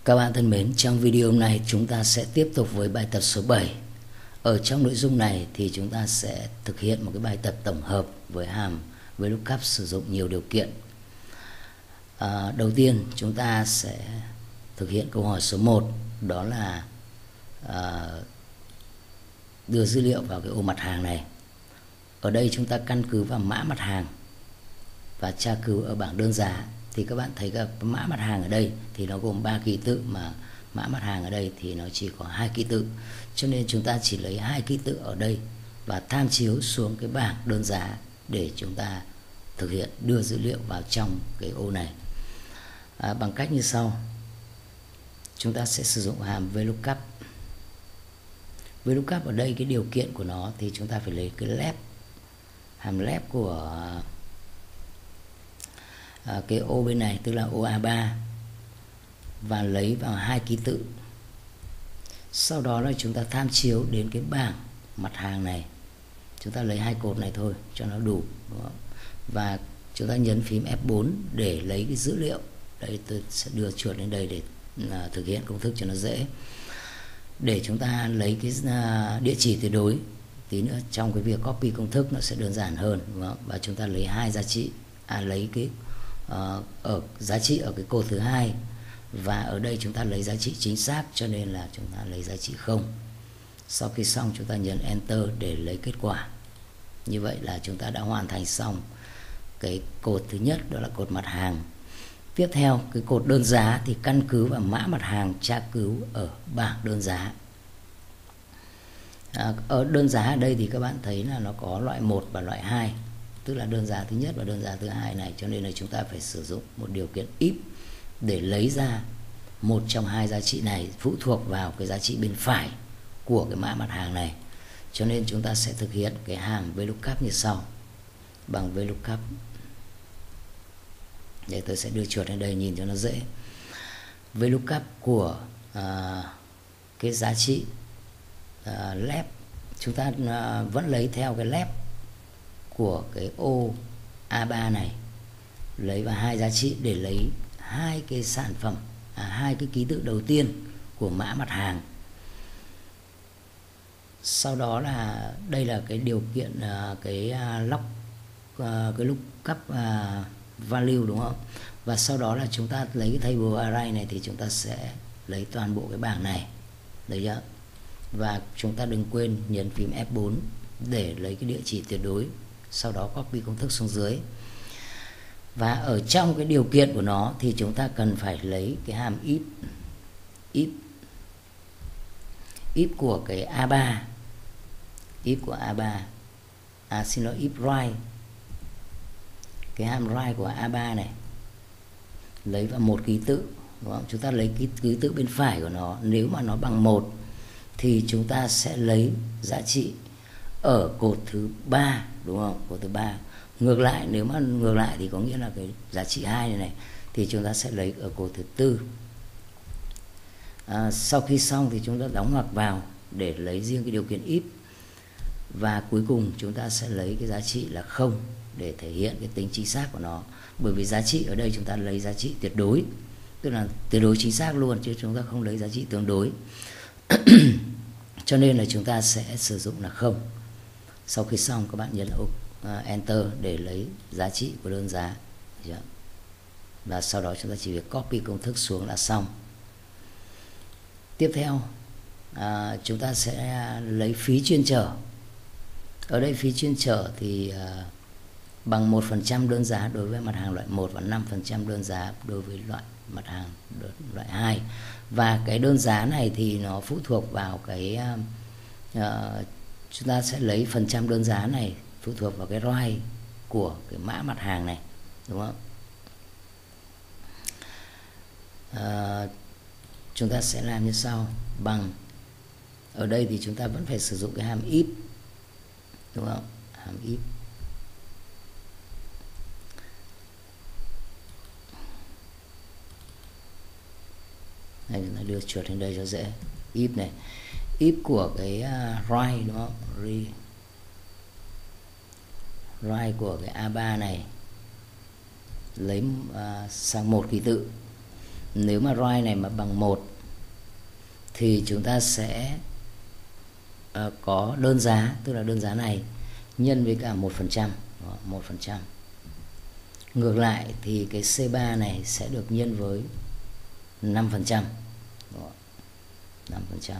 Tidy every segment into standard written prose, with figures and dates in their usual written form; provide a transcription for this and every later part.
Các bạn thân mến, trong video này chúng ta sẽ tiếp tục với bài tập số 7. Ở trong nội dung này thì chúng ta sẽ thực hiện một cái bài tập tổng hợp với hàm VLOOKUP sử dụng nhiều điều kiện. Đầu tiên chúng ta sẽ thực hiện câu hỏi số 1, đó là đưa dữ liệu vào cái ô mặt hàng này. Ở đây chúng ta căn cứ vào mã mặt hàng và tra cứu ở bảng đơn giá. Thì các bạn thấy cái mã mặt hàng ở đây thì nó gồm 3 ký tự, mà mã mặt hàng ở đây thì nó chỉ có 2 ký tự. Cho nên chúng ta chỉ lấy 2 ký tự ở đây và tham chiếu xuống cái bảng đơn giá để chúng ta thực hiện đưa dữ liệu vào trong cái ô này. Bằng cách như sau. Chúng ta sẽ sử dụng hàm VLOOKUP. VLOOKUP ở đây cái điều kiện của nó thì chúng ta phải lấy cái left, hàm left của cái ô bên này, tức là ô A3, và lấy vào 2 ký tự. Sau đó là chúng ta tham chiếu đến cái bảng mặt hàng này. Chúng ta lấy 2 cột này thôi cho nó đủ, đúng không? Và chúng ta nhấn phím F4 để lấy cái dữ liệu. Đây, tôi sẽ đưa chuột lên đây để thực hiện công thức cho nó dễ. Để chúng ta lấy cái địa chỉ tuyệt đối. Tí nữa trong cái việc copy công thức nó sẽ đơn giản hơn, đúng không? Và chúng ta lấy 2 giá trị, lấy cái ở giá trị ở cái cột thứ 2, và ở đây chúng ta lấy giá trị chính xác, cho nên là chúng ta lấy giá trị 0. Sau khi xong chúng ta nhấn Enter để lấy kết quả. Như vậy là chúng ta đã hoàn thành xong cái cột thứ nhất, đó là cột mặt hàng. Tiếp theo, cái cột đơn giá thì căn cứ vào mã mặt hàng tra cứu ở bảng đơn giá. Ở đơn giá ở đây thì các bạn thấy là nó có loại 1 và loại 2, tức là đơn giá thứ nhất và đơn giá thứ hai này, cho nên là chúng ta phải sử dụng một điều kiện if để lấy ra một trong 2 giá trị này phụ thuộc vào cái giá trị bên phải của cái mã mặt hàng này. Cho nên chúng ta sẽ thực hiện cái hàm VLOOKUP như sau. Bằng VLOOKUP, để tôi sẽ đưa chuột lên đây nhìn cho nó dễ. VLOOKUP của cái giá trị left, chúng ta vẫn lấy theo cái left của cái ô A3 này, lấy vào 2 giá trị để lấy 2 cái sản phẩm, 2 cái ký tự đầu tiên của mã mặt hàng. Sau đó là đây là cái điều kiện cái lookup value, đúng không? Và sau đó là chúng ta lấy cái table array này thì chúng ta sẽ lấy toàn bộ cái bảng này, đấy chưa? Và chúng ta đừng quên nhấn phím F4 để lấy cái địa chỉ tuyệt đối, sau đó copy công thức xuống dưới. Và ở trong cái điều kiện của nó thì chúng ta cần phải lấy cái hàm if của cái A3, if của A3, xin lỗi, if right, cái hàm right của A3 này, lấy vào 1 ký tự, đúng không? Chúng ta lấy cái ký tự bên phải của nó, nếu mà nó bằng 1 thì chúng ta sẽ lấy giá trị ở cột thứ 3, đúng không? Cột thứ 3. Ngược lại, nếu mà ngược lại thì có nghĩa là cái giá trị 2 này thì chúng ta sẽ lấy ở cột thứ 4. Sau khi xong thì chúng ta đóng ngoặc vào để lấy riêng cái điều kiện if, và cuối cùng chúng ta sẽ lấy cái giá trị là 0 để thể hiện cái tính chính xác của nó. Bởi vì giá trị ở đây chúng ta lấy giá trị tuyệt đối, tức là tuyệt đối chính xác luôn, chứ chúng ta không lấy giá trị tương đối. Cho nên là chúng ta sẽ sử dụng là 0. Sau khi xong các bạn nhấn Enter để lấy giá trị của đơn giá, và sau đó chúng ta chỉ việc copy công thức xuống là xong. Tiếp theo chúng ta sẽ lấy phí chuyên trở. Ở đây phí chuyên trở thì bằng 1% đơn giá đối với mặt hàng loại 1 và 5% đơn giá đối với loại mặt hàng loại 2. Và cái đơn giá này thì nó phụ thuộc vào cái chúng ta sẽ lấy phần trăm đơn giá này phụ thuộc vào cái right của cái mã mặt hàng này, đúng không? Chúng ta sẽ làm như sau. Bằng, ở đây thì chúng ta vẫn phải sử dụng cái hàm if, đúng không? Hàm if. Đây, chúng ta đưa chuột lên đây cho dễ. If này, if của cái right, đúng không? Right của cái A3 này lấy sang 1 ký tự, Nếu mà ROI này mà bằng 1 thì chúng ta sẽ có đơn giá, tức là đơn giá này nhân với cả 1%. 1%. Ngược lại thì cái C3 này sẽ được nhân với 5%. 5%.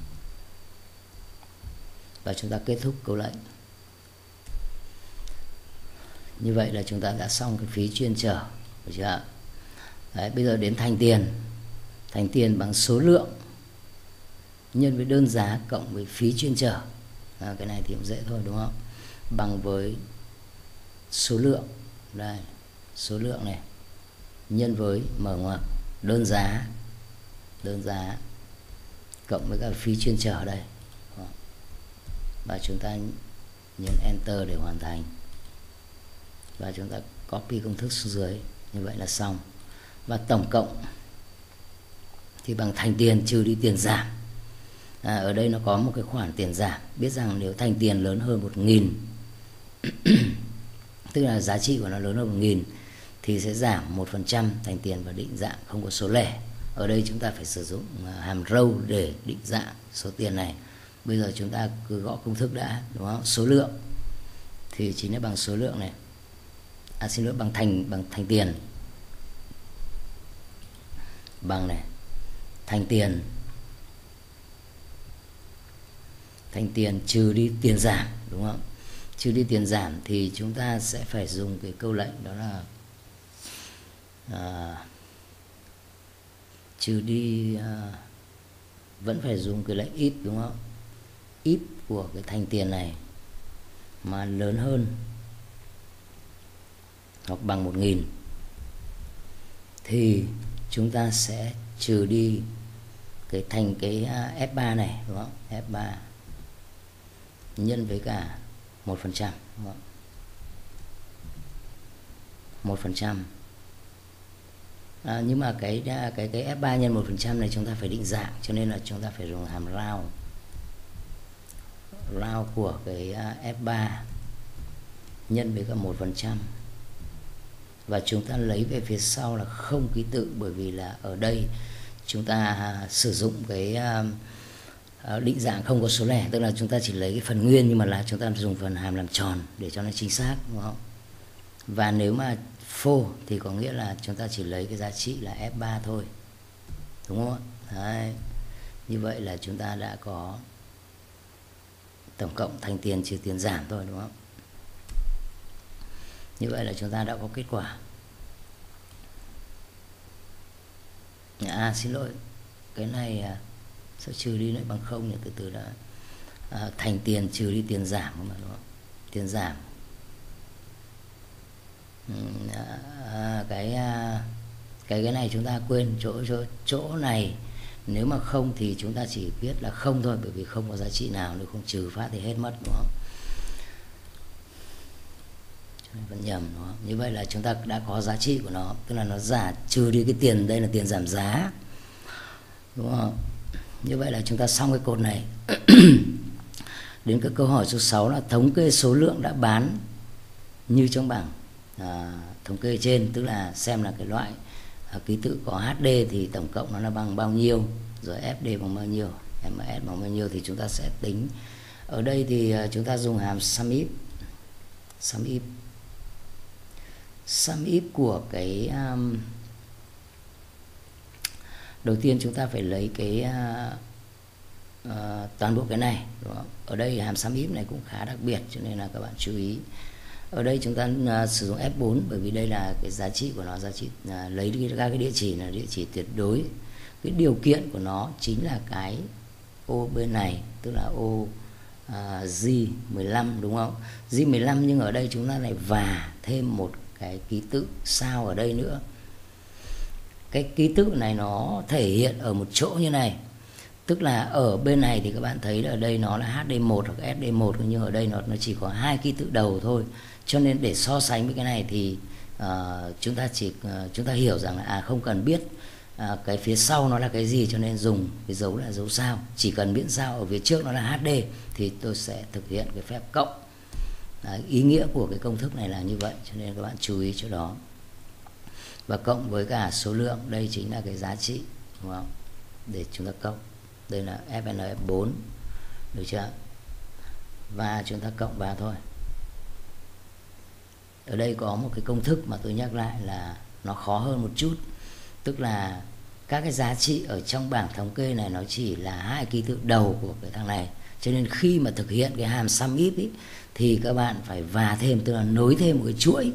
Và chúng ta kết thúc câu lệnh. Như vậy là chúng ta đã xong cái phí chuyên trở, được chưa? Đấy, bây giờ đến thành tiền. Thành tiền bằng số lượng nhân với đơn giá cộng với phí chuyên trở. Cái này thì cũng dễ thôi đúng không? Bằng với số lượng, đây, số lượng này nhân với mở ngoặc đơn giá cộng với các phí chuyên trở đây. Và chúng ta nhấn Enter để hoàn thành. Và chúng ta copy công thức xuống dưới. Như vậy là xong. Và tổng cộng thì bằng thành tiền trừ đi tiền giảm. Ở đây nó có một cái khoản tiền giảm. Biết rằng nếu thành tiền lớn hơn 1.000 tức là giá trị của nó lớn hơn 1.000 thì sẽ giảm 1% thành tiền và định dạng không có số lẻ. Ở đây chúng ta phải sử dụng hàm row để định dạng số tiền này. Bây giờ chúng ta cứ gõ công thức đã, đúng không? Số lượng thì chính là bằng số lượng này. Xin lỗi, bằng thành tiền. Bằng này, thành tiền trừ đi tiền giảm, đúng không? Trừ đi tiền giảm thì chúng ta sẽ phải dùng cái câu lệnh đó là trừ đi vẫn phải dùng cái lệnh if, đúng không? If của cái thành tiền này mà lớn hơn hoặc bằng 1.000 thì chúng ta sẽ trừ đi cái thành cái F3 này, đúng không? F3 nhân với cả 1%, đúng không? 1%. Nhưng mà cái F3 nhân 1% này chúng ta phải định dạng, cho nên là chúng ta phải dùng hàm round của cái F3 nhân với cả 1%. Và chúng ta lấy về phía sau là không ký tự, bởi vì là ở đây chúng ta sử dụng cái định dạng không có số lẻ, tức là chúng ta chỉ lấy cái phần nguyên nhưng mà là chúng ta dùng phần hàm làm tròn để cho nó chính xác, đúng không? Và nếu mà phô thì có nghĩa là chúng ta chỉ lấy cái giá trị là F3 thôi, đúng không? Đấy. Như vậy là chúng ta đã có tổng cộng thành tiền trừ tiền giảm thôi, đúng không? Như vậy là chúng ta đã có kết quả. Xin lỗi, cái này sẽ trừ đi lại bằng 0 nhỉ, từ từ đã. Thành tiền trừ đi tiền giảm, đúng không? Tiền giảm. Cái này chúng ta quên chỗ này, nếu mà không thì chúng ta chỉ viết là không thôi, bởi vì không có giá trị nào, nếu không trừ phát thì hết mất, đúng không? Vẫn nhầm, đúng không? Như vậy là chúng ta đã có giá trị của nó, tức là nó trừ đi cái tiền, đây là tiền giảm giá, đúng không? Như vậy là chúng ta xong cái cột này. Đến cái câu hỏi số 6 là thống kê số lượng đã bán như trong bảng thống kê trên, tức là xem là cái loại ký tự có HD thì tổng cộng nó là bằng bao nhiêu, rồi FD bằng bao nhiêu, MS bằng bao nhiêu thì chúng ta sẽ tính. Ở đây thì chúng ta dùng hàm sum if của cái đầu tiên chúng ta phải lấy cái toàn bộ cái này, đúng không? Ở đây hàm sum if này cũng khá đặc biệt, cho nên là các bạn chú ý. Ở đây chúng ta sử dụng F4 bởi vì đây là cái giá trị của nó, giá trị lấy ra cái địa chỉ là địa chỉ tuyệt đối. Cái điều kiện của nó chính là cái ô bên này, tức là ô G15, đúng không? G15, nhưng ở đây chúng ta lại và thêm một cái ký tự sao ở đây nữa. Cái ký tự này nó thể hiện ở một chỗ như này, tức là ở bên này thì các bạn thấy là ở đây nó là HD1 hoặc SD1, nhưng ở đây nó chỉ có 2 ký tự đầu thôi. Cho nên để so sánh với cái này thì chúng ta hiểu rằng là không cần biết cái phía sau nó là cái gì, cho nên dùng cái dấu là dấu sao. Chỉ cần miễn sao ở phía trước nó là HD thì tôi sẽ thực hiện cái phép cộng. Ý nghĩa của cái công thức này là như vậy, cho nên các bạn chú ý chỗ đó. và cộng với cả số lượng, đây chính là cái giá trị, đúng không? Để chúng ta cộng, đây là Fn F4, được chưa? Và chúng ta cộng vào thôi. Ở đây có một cái công thức mà tôi nhắc lại là nó khó hơn một chút, tức là các cái giá trị ở trong bảng thống kê này nó chỉ là hai ký tự đầu của cái thằng này, cho nên khi mà thực hiện cái hàm sum if ý, thì các bạn phải và thêm, tức là nối thêm một cái chuỗi.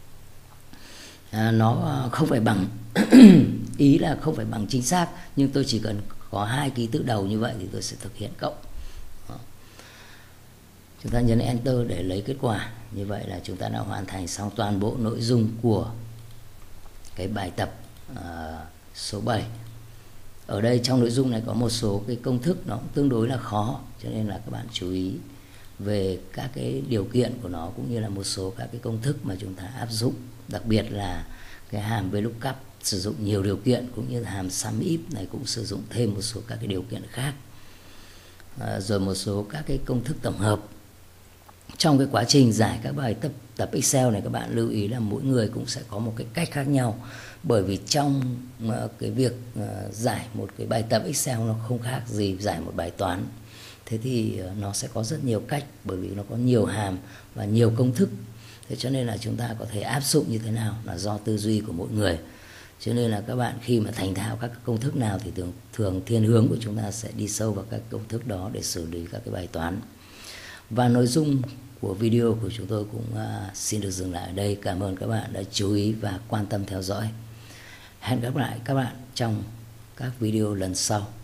Nó không phải bằng ý là không phải bằng chính xác, nhưng tôi chỉ cần có hai ký tự đầu như vậy thì tôi sẽ thực hiện cộng. Đó. Chúng ta nhấn Enter để lấy kết quả. Như vậy là chúng ta đã hoàn thành xong toàn bộ nội dung của cái bài tập số 7. Ở đây trong nội dung này có một số cái công thức nó cũng tương đối là khó, cho nên là các bạn chú ý về các cái điều kiện của nó, cũng như là một số các cái công thức mà chúng ta áp dụng, đặc biệt là cái hàm VLOOKUP sử dụng nhiều điều kiện, cũng như là hàm sum if này cũng sử dụng thêm một số các cái điều kiện khác. Rồi một số các cái công thức tổng hợp. Trong cái quá trình giải các bài tập Excel này, các bạn lưu ý là mỗi người cũng sẽ có một cái cách khác nhau, bởi vì trong cái việc giải một cái bài tập Excel nó không khác gì giải một bài toán. Thế thì nó sẽ có rất nhiều cách, bởi vì nó có nhiều hàm và nhiều công thức. Thế cho nên là chúng ta có thể áp dụng như thế nào là do tư duy của mỗi người. Cho nên là các bạn khi mà thành thạo các công thức nào thì thường thiên hướng của chúng ta sẽ đi sâu vào các công thức đó để xử lý các cái bài toán. Và nội dung của video của chúng tôi cũng xin được dừng lại ở đây. Cảm ơn các bạn đã chú ý và quan tâm theo dõi. Hẹn gặp lại các bạn trong các video lần sau.